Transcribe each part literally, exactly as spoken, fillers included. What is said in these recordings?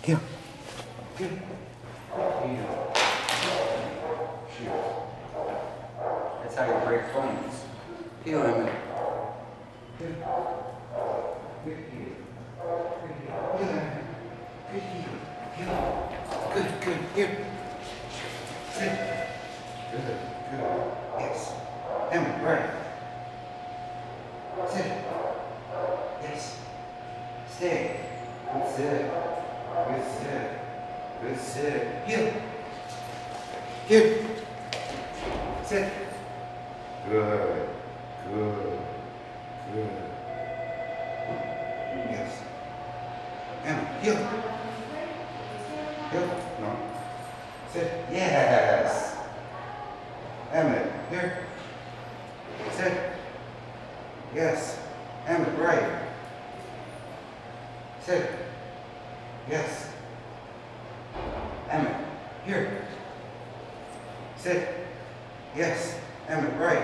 Heel. Heel. Heel. Shoot. That's how you break bones. Heel, Emmett. Heel. Good heel. Good heel. Heel, Emmett. Good heel. Heel. Good, good. Here. Sit. Good, good. Yes. Emmett, right. Sit. Yes. Stay. Good sit. Good sit. Good sit. Heel. Here. Sit. Good. Good. Good. Yes. Emmett, heel. Heel. No. Sit. Yes. Emmett, here. Sit. Yes. Emmett, right. Sit. Yes. Emmett, here. Sit. Yes. Emmett, right.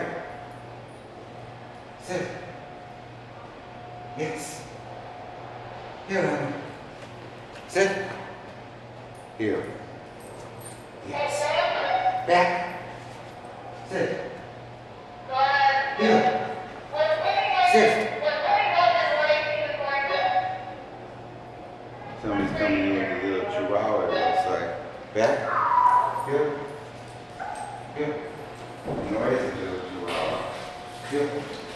Sit. Yes. Here, Emmett. Sit. Here. Yes. Back. Sit. Here. Sit. Somebody's coming in with a little chihuahua, it looks like. Back. Here. Here. Noisy little chihuahua. Here.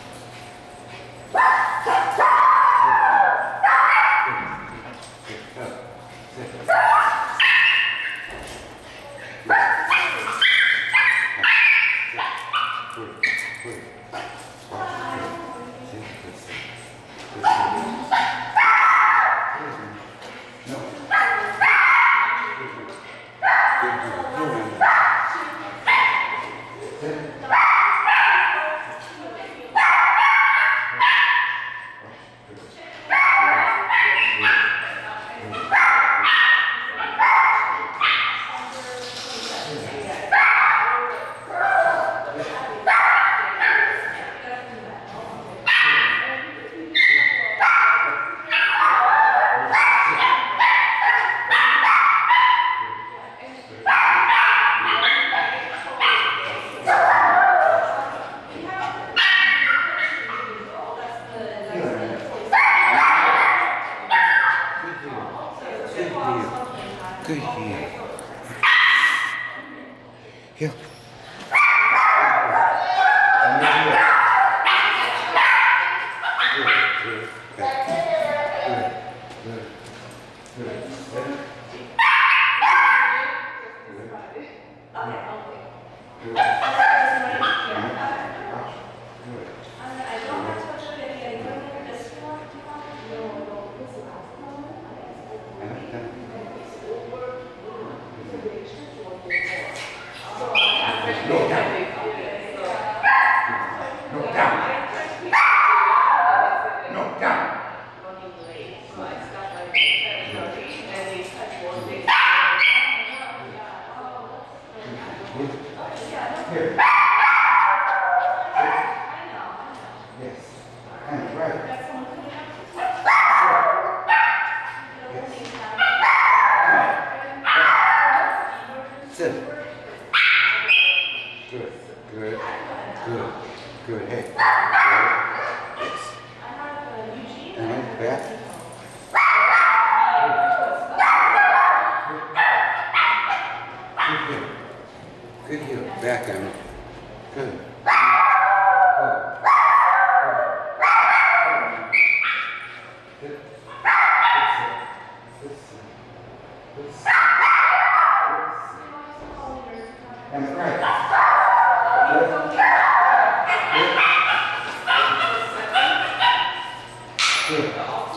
Good heel. Heel. No down. No down. No down. Here. Yes. And right. Sit. Good, good, good, good. Hey, good. Yes. And back. Good heel. Good heel. Back, Emmett. Good. Good. Good. Good. Good. Good. Emmett, right. Good.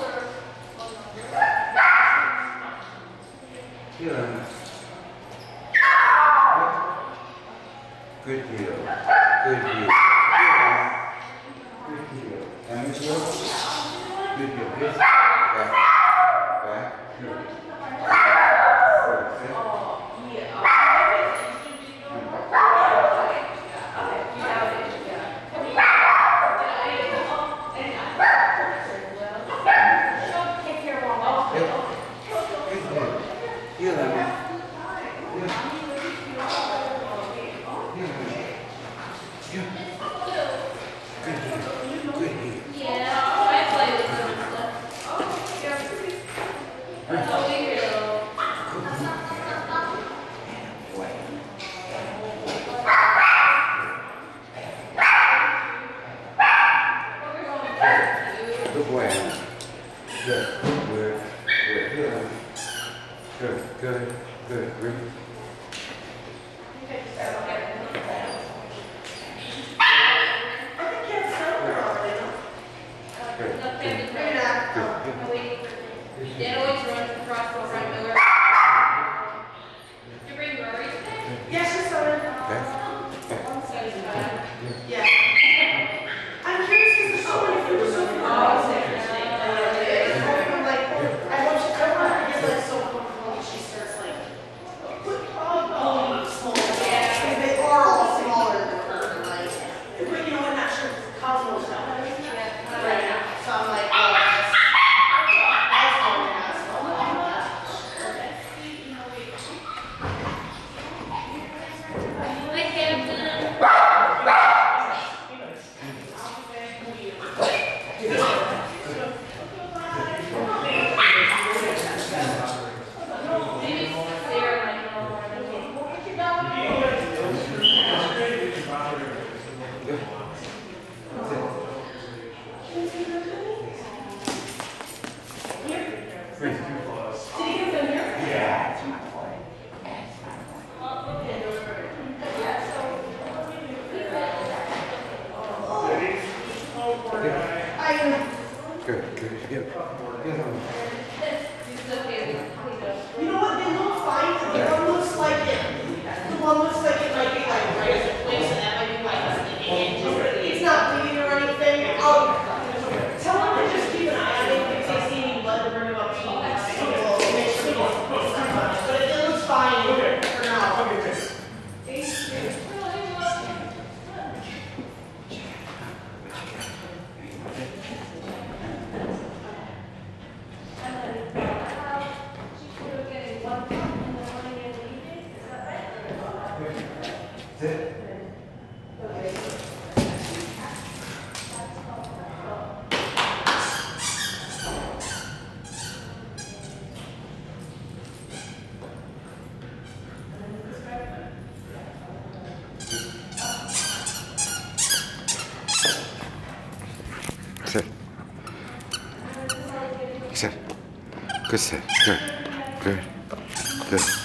Heel, Emmett. Good heel. Good heel. Good heel. Emmett, heel. Good heel. Yes. Back. Back. Good. Good. Good heel. Good, good, good, good, good, good, good, good. Dad always runs across the front door. Did you bring Rory today? Yes, she's sorry. Yeah. I'm curious because there's so many food, so many dogs. I'm like, I hope she, I want her to get like so comfortable that she starts like, going small. Yeah, because they are all smaller than her. Like, but you know, I'm not sure if the cosmos know. Right now. So I'm like, oh, that's, that's all we have. So I'm like, Good, good, good. you know what? They look fine. The one looks like it. The one looks like it might be like right at the place, and that might be why it's leaking. It's not bleeding or anything. I'll tell them to just keep an eye on it if they see any blood to bring them up to you. Make sure they don't put stuff on it. But it looks fine for now. Sit. Sit. Good sit. Good. Good. Good.